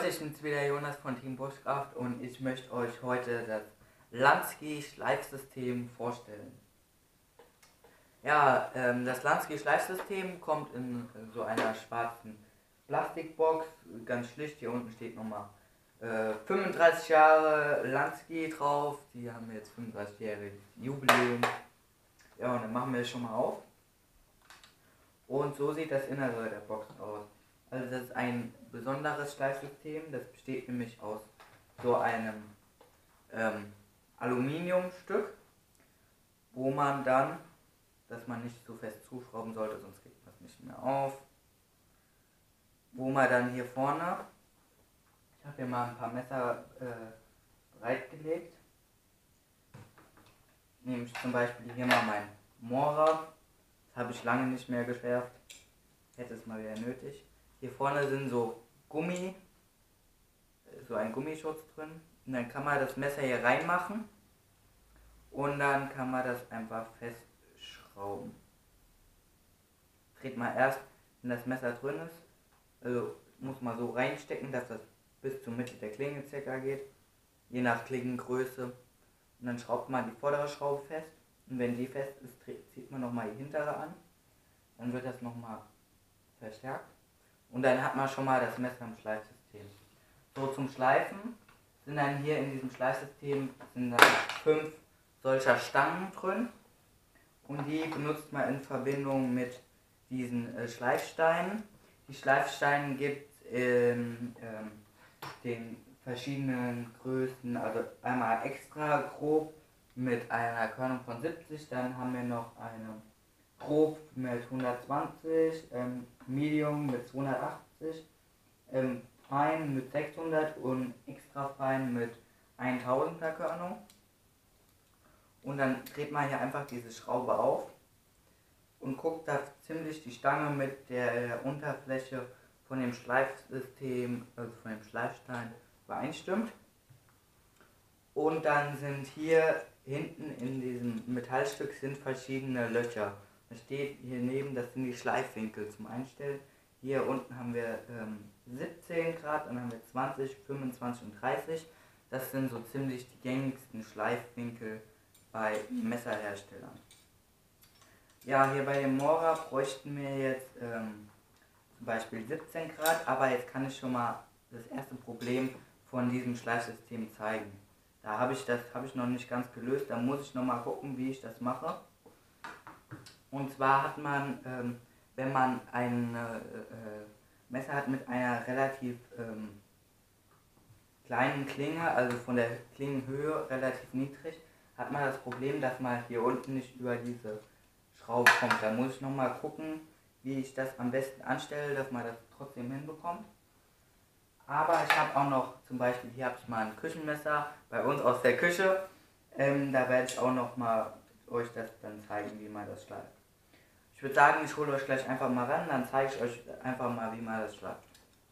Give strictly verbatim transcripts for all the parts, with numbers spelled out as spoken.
Leute, ich bin's wieder, Jonas von Team Bushcraft, und ich möchte euch heute das Lansky Schleifsystem vorstellen. Ja, ähm, das Lansky Schleifsystem kommt in, in so einer schwarzen Plastikbox, ganz schlicht. Hier unten steht nochmal äh, fünfunddreißig Jahre Lansky drauf. Die haben jetzt fünfunddreißig-jähriges Jubiläum. Ja, und dann machen wir es schon mal auf. Und so sieht das Innere der Box aus. Also das ist ein besonderes Schleifsystem, das besteht nämlich aus so einem ähm, Aluminiumstück, wo man dann, dass man nicht zu fest zuschrauben sollte, sonst kriegt man es nicht mehr auf, wo man dann hier vorne, ich habe hier mal ein paar Messer äh, bereitgelegt, nehme ich zum Beispiel hier mal mein Mora, das habe ich lange nicht mehr geschärft, hätte es mal wieder nötig. Hier vorne sind so Gummi, so ein Gummischutz drin, und dann kann man das Messer hier reinmachen und dann kann man das einfach festschrauben. Dreht man erst, wenn das Messer drin ist, also muss man so reinstecken, dass das bis zur Mitte der Klinge circa geht, je nach Klingengröße, und dann schraubt man die vordere Schraube fest, und wenn die fest ist, zieht man nochmal die hintere an, dann wird das nochmal verstärkt. Und dann hat man schon mal das Messer im Schleifsystem. So, zum Schleifen sind dann hier in diesem Schleifsystem sind dann fünf solcher Stangen drin. Und die benutzt man in Verbindung mit diesen äh, Schleifsteinen. Die Schleifsteine gibt es in ähm, den verschiedenen Größen, also einmal extra grob mit einer Körnung von siebzig, dann haben wir noch eine grob mit hundertzwanzig, ähm, Medium mit zweihundertachtzig, ähm, fein mit sechshundert und extra fein mit tausender Körnung. Und dann dreht man hier einfach diese Schraube auf und guckt, dass ziemlich die Stange mit der Unterfläche von dem Schleifsystem, also von dem Schleifstein, übereinstimmt. Und dann sind hier hinten in diesem Metallstück sind verschiedene Löcher. Da steht hier neben, das sind die Schleifwinkel zum Einstellen. Hier unten haben wir ähm, siebzehn Grad, dann haben wir zwanzig, fünfundzwanzig und dreißig. Das sind so ziemlich die gängigsten Schleifwinkel bei Messerherstellern. Ja, hier bei dem Mora bräuchten wir jetzt ähm, zum Beispiel siebzehn Grad, aber jetzt kann ich schon mal das erste Problem von diesem Schleifsystem zeigen. Da habe ich das habe ich noch nicht ganz gelöst, da muss ich noch mal gucken, wie ich das mache. Und zwar hat man, ähm, wenn man ein äh, äh, Messer hat mit einer relativ ähm, kleinen Klinge, also von der Klingenhöhe relativ niedrig, hat man das Problem, dass man hier unten nicht über diese Schraube kommt. Da muss ich nochmal gucken, wie ich das am besten anstelle, dass man das trotzdem hinbekommt. Aber ich habe auch noch, zum Beispiel hier habe ich mal ein Küchenmesser bei uns aus der Küche. Ähm, da werde ich auch noch mal euch das dann zeigen, wie man das schleift. Ich würde sagen, ich hole euch gleich einfach mal ran, dann zeige ich euch einfach mal, wie man das schleift.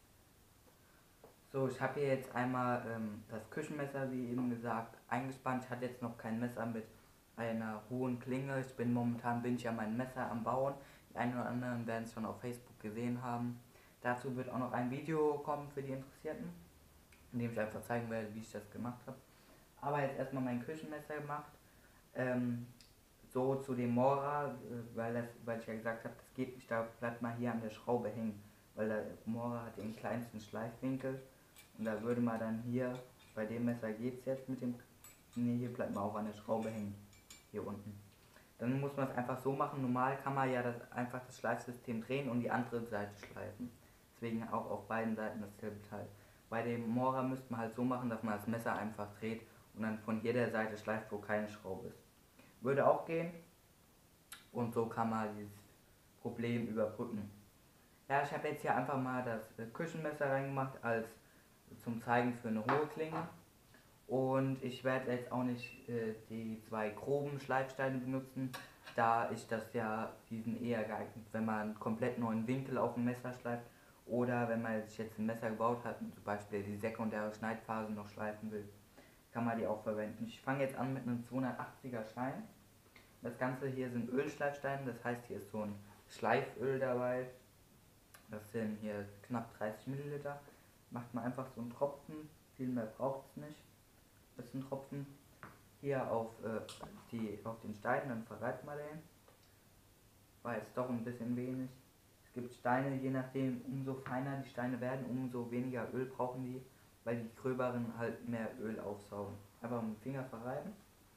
So, ich habe hier jetzt einmal ähm, das Küchenmesser, wie eben gesagt, eingespannt. Ich hatte jetzt noch kein Messer mit einer hohen Klinge. Ich bin momentan bin ich ja mein Messer am Bauen. Die einen oder anderen werden es schon auf Facebook gesehen haben. Dazu wird auch noch ein Video kommen für die Interessierten, in dem ich einfach zeigen werde, wie ich das gemacht habe. Aber jetzt erstmal mein Küchenmesser gemacht. Ähm, so zu dem Mora, äh, weil, das, weil ich ja gesagt habe, das geht nicht, da bleibt man hier an der Schraube hängen. Weil der Mora hat den kleinsten Schleifwinkel. Und da würde man dann hier, bei dem Messer geht es jetzt mit dem, ne, hier bleibt man auch an der Schraube hängen. Hier unten. Dann muss man es einfach so machen. Normal kann man ja das, einfach das Schleifsystem drehen und die andere Seite schleifen. Deswegen auch auf beiden Seiten dasselbe Teil. Bei dem Mora müsste man halt so machen, dass man das Messer einfach dreht und dann von jeder Seite schleift, wo keine Schraube ist. Würde auch gehen. Und so kann man dieses Problem überbrücken. Ja, ich habe jetzt hier einfach mal das Küchenmesser reingemacht als zum Zeigen für eine hohe Klinge. Und ich werde jetzt auch nicht äh, die zwei groben Schleifsteine benutzen, da ich das ja, die sind eher geeignet, wenn man einen komplett neuen Winkel auf dem Messer schleift oder wenn man sich jetzt ein Messer gebaut hat und zum Beispiel die sekundäre Schneidphase noch schleifen will, kann man die auch verwenden. Ich fange jetzt an mit einem zweihundertachtziger Stein. Das Ganze hier sind Ölschleifsteine, das heißt hier ist so ein Schleiföl dabei. Das sind hier knapp dreißig Milliliter. macht man einfach so einen Tropfen, viel mehr braucht es nicht. Das ist ein Tropfen hier auf, äh, die, auf den Stein, dann verreibt man den. War jetzt doch ein bisschen wenig. Es gibt Steine, je nachdem, umso feiner die Steine werden, umso weniger Öl brauchen die, weil die gröberen halt mehr Öl aufsaugen. Einfach mit dem Finger verreiben.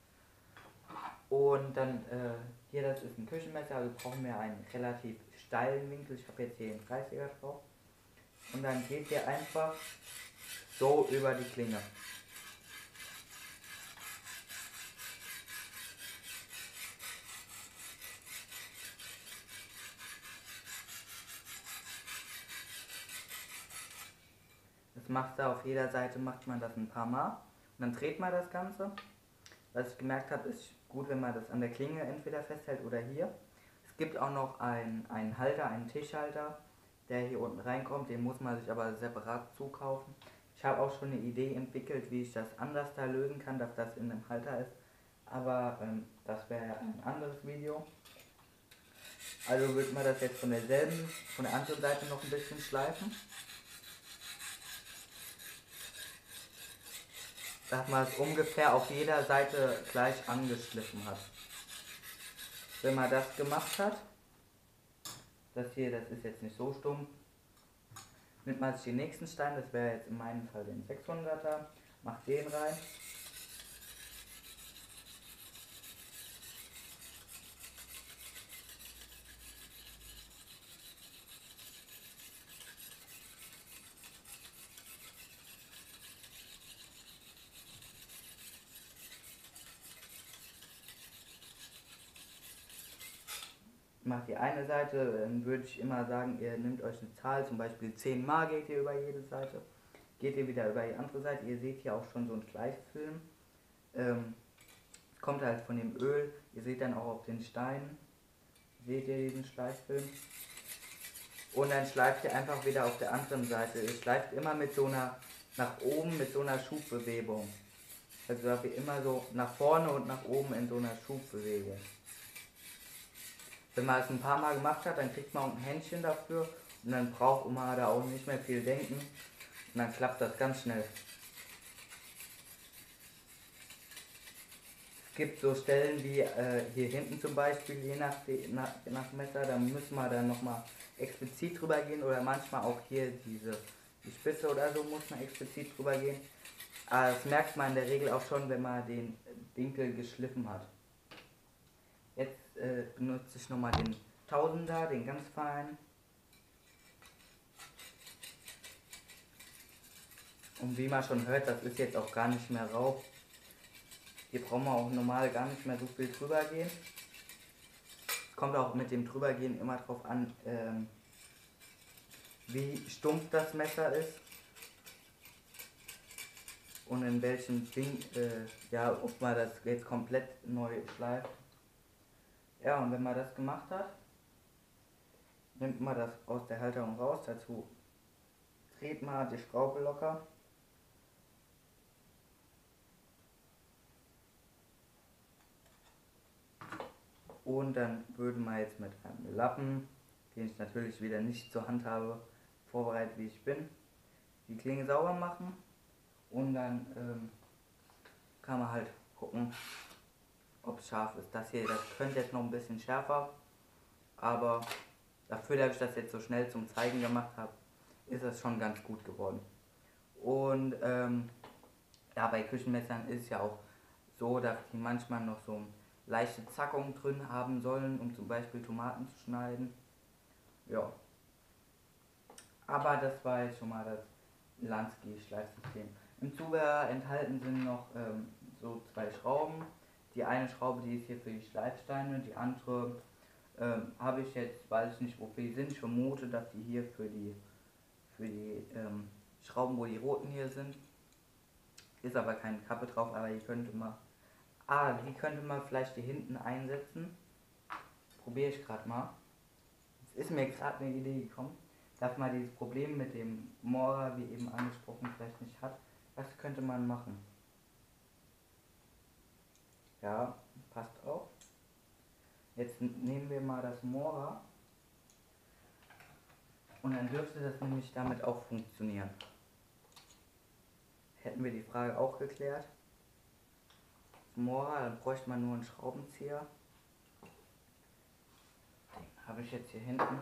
Und dann, äh, hier, das ist ein Küchenmesser, also brauchen wir einen relativ steilen Winkel. Ich habe jetzt hier den dreißiger drauf. Und dann geht ihr einfach so über die Klinge. Das macht da auf jeder Seite, macht man das ein paar Mal. Und dann dreht man das Ganze. Was ich gemerkt habe, ist gut, wenn man das an der Klinge entweder festhält oder hier. Es gibt auch noch einen, einen Halter, einen Tischhalter, der hier unten reinkommt. Den muss man sich aber separat zukaufen. Ich habe auch schon eine Idee entwickelt, wie ich das anders da lösen kann, dass das in einem Halter ist. Aber ähm, das wäre ein anderes Video. Also wird man das jetzt von derselben, von der anderen Seite noch ein bisschen schleifen. Dass man es ungefähr auf jeder Seite gleich angeschliffen hat. Wenn man das gemacht hat, das hier, das ist jetzt nicht so stumpf, nimmt man sich den nächsten Stein, das wäre jetzt in meinem Fall den sechshunderter, macht den rein. Macht die eine Seite, dann würde ich immer sagen, ihr nehmt euch eine Zahl, zum Beispiel zehn Mal geht ihr über jede Seite, geht ihr wieder über die andere Seite, ihr seht hier auch schon so einen Schleiffilm, ähm, kommt halt von dem Öl, ihr seht dann auch auf den Steinen, seht ihr diesen Schleiffilm, und dann schleift ihr einfach wieder auf der anderen Seite, ihr schleift immer mit so einer, nach oben mit so einer Schubbewegung, also habt ihr immer so nach vorne und nach oben in so einer Schubbewegung. Wenn man es ein paar Mal gemacht hat, dann kriegt man auch ein Händchen dafür und dann braucht man da auch nicht mehr viel denken und dann klappt das ganz schnell. Es gibt so Stellen wie äh, hier hinten zum Beispiel, je nach, nach, nach Messer, da müssen wir dann nochmal explizit drüber gehen oder manchmal auch hier diese die Spitze oder so muss man explizit drüber gehen. Aber das merkt man in der Regel auch schon, wenn man den Winkel geschliffen hat. Jetzt äh, benutze ich nochmal den Tausender, den ganz feinen. Und wie man schon hört, das ist jetzt auch gar nicht mehr rau. Hier brauchen wir auch normal gar nicht mehr so viel drüber gehen. Es kommt auch mit dem drübergehen immer drauf an, ähm, wie stumpf das Messer ist. Und in welchem Ding, äh, ja, ob man das jetzt komplett neu schleift. Ja, und wenn man das gemacht hat, nimmt man das aus der Halterung raus, dazu dreht man die Schraube locker. Und dann würden wir jetzt mit einem Lappen, den ich natürlich wieder nicht zur Hand habe, vorbereitet wie ich bin, die Klinge sauber machen. Und dann ähm, kann man halt gucken, ob es scharf ist. Das hier, das könnte jetzt noch ein bisschen schärfer, aber dafür, dass ich das jetzt so schnell zum Zeigen gemacht habe, ist das schon ganz gut geworden. Und ähm, ja, bei Küchenmessern ist es ja auch so, dass die manchmal noch so leichte Zackungen drin haben sollen, um zum Beispiel Tomaten zu schneiden. Ja. Aber das war jetzt schon mal das Lansky-Schleifsystem. Im Zubehör enthalten sind noch ähm, so zwei Schrauben. Die eine Schraube, die ist hier für die Schleifsteine, die andere ähm, habe ich jetzt, weiß ich nicht wofür die sind, ich vermute, dass die hier für die, für die ähm, Schrauben, wo die roten hier sind, ist aber keine Kappe drauf, aber die könnte man, ah, die könnte man vielleicht hier hinten einsetzen. Probiere ich gerade mal. Es ist mir gerade eine Idee gekommen, dass man dieses Problem mit dem Mora, wie eben angesprochen, vielleicht nicht hat. Was könnte man machen? Ja, passt auch. Jetzt nehmen wir mal das Mora und dann dürfte das nämlich damit auch funktionieren. hätten wir die Frage auch geklärt. Moral, dann bräuchte man nur einen Schraubenzieher. Den habe ich jetzt hier hinten.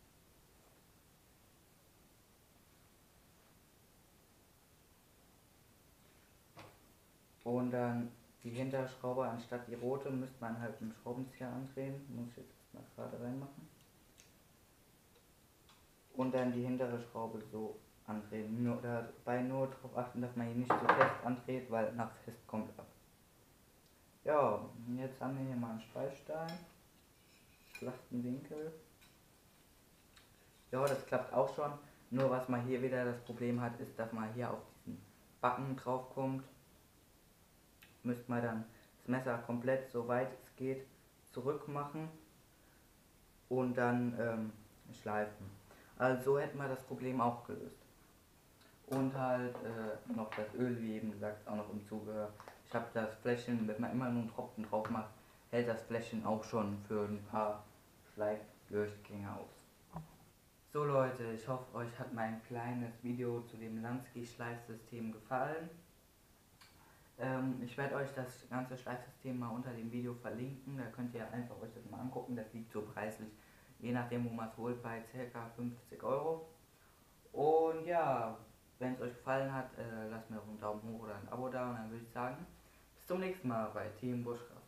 Und dann die Hinterschraube anstatt die rote müsste man halt mit dem Schraubenzieher andrehen. Muss ich jetzt mal gerade reinmachen. Und dann die hintere Schraube so andrehen. Nur, dabei nur darauf achten, dass man hier nicht zu fest andreht, weil nach fest kommt ab. Ja, jetzt haben wir hier mal einen Schleifstein. Flachen Winkel. Ja, das klappt auch schon. Nur was man hier wieder das Problem hat, ist, dass man hier auf diesen Backen drauf kommt. Müsste man dann das Messer komplett, so weit es geht, zurück machen und dann ähm, schleifen. Also so hätten wir das Problem auch gelöst. Und halt äh, noch das Öl, wie eben gesagt, auch noch im Zubehör. Ich habe das Fläschchen, wenn man immer nur einen Tropfen drauf macht, hält das Fläschchen auch schon für ein paar Schleifdurchgänge aus. So Leute, ich hoffe, euch hat mein kleines Video zu dem Lansky-Schleifsystem gefallen. Ähm, ich werde euch das ganze Schleifsystem mal unter dem Video verlinken, da könnt ihr einfach euch das mal angucken. Das liegt so preislich, je nachdem wo man es holt, bei ca. fünfzig Euro. Und ja, wenn es euch gefallen hat, äh, lasst mir doch einen Daumen hoch oder ein Abo da und dann würde ich sagen, bis zum nächsten Mal bei Team Buschra.